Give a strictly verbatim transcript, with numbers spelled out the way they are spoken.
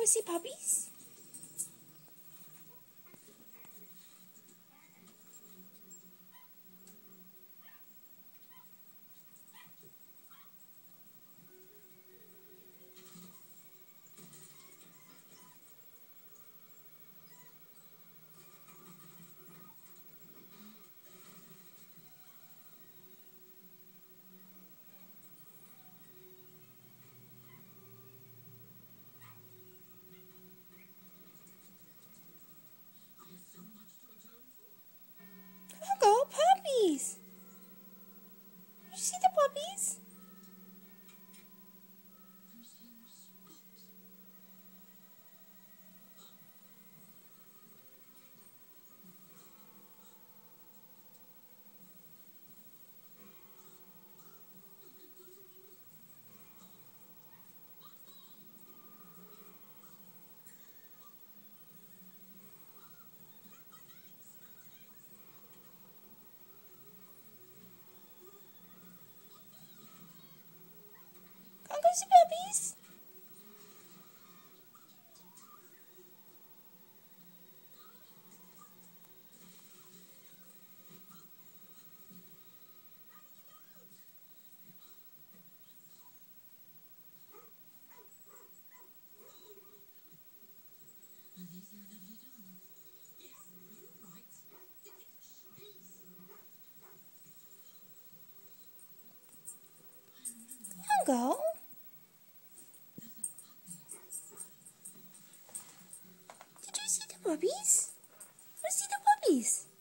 we see puppies? Congo, puppies! You see the puppies? Congo, see puppies? Congo? Did you see the puppies? Let's see the puppies.